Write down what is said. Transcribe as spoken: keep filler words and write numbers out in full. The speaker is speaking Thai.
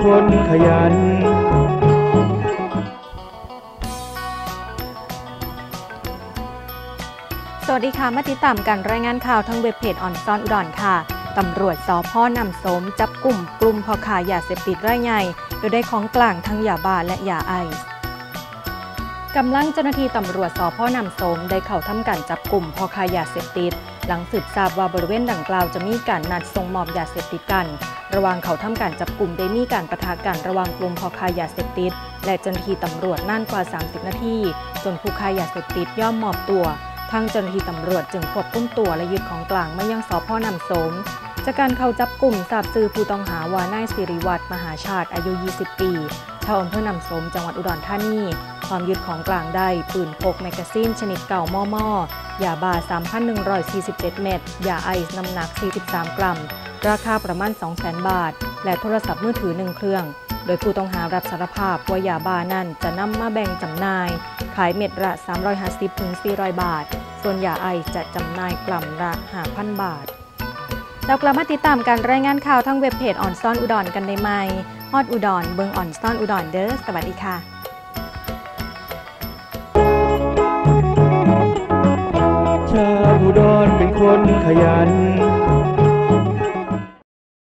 คนขยันสวัสดีค่ะมาติดตามการรายงานข่าวทางเว็บเพจออนซอนอุดรค่ะตำรวจสภ.นำสมจับกลุ่มกลุ่มพ่อค้ายาเสพติดรายใหญ่โดยได้ของกลางทั้งยาบ้าและยาไอซ์กำลังเจ้าหน้าที่ตำรวจสภ.นำสมได้เข้าทำการจับกลุ่มพ่อค้ายาเสพติดหลังสืบทราบว่าบริเวณดังกล่าวจะมีการนัดส่งมอบยาเสพติดกันระหว่างเขาทำการจับกลุ่มได้มีการปะทะกันระหว่างกลุ่มพ่อค้ายาเสพติดและเจ้าหน้าที่ตำรวจนานกว่าสามสิบนาทีจนผู้ค้ายาเสพติดยอมมอบตัวทางเจ้าหน้าที่ตำรวจจึงควบคุมตัวและยึดของกลางมายังสภ.นำสมจากการเข้าจับกลุ่มทราบชื่อผู้ต้องหาว่านายสิริวัฒน์มหาชาติอายุยี่สิบปีชาวอำเภอนำสมจังหวัดอุดรธานีความยึดของกลางได้ปืนพกแมกกาซีนชนิดเก่ามอมอยาบ้า สามพันหนึ่งร้อยสี่สิบเจ็ด เม็ดยาไอซ์น้ำหนักสี่สิบสามกรัมราคาประมาณ สองแสน บาทและโทรศัพท์มือถือหนึ่งเครื่องโดยผู้ต้องหารับสารภาพว่ายาบ้านั้นจะนำมาแบ่งจำหน่ายขายเม็ดละสามร้อยห้าสิบถึงสี่ร้อยบาทส่วนยาไอซ์จะจำหน่ายกรัมละ ห้าพัน บาทเรากลับมาติดตามการรายงานข่าวทั้งเว็บเพจออนซ่อนอุดรกันได้ไหมฮอดอุดรเบิงออนซ่อนอุดรเด้อสวัสดีค่ะชาวอุดรเป็นคนขยัน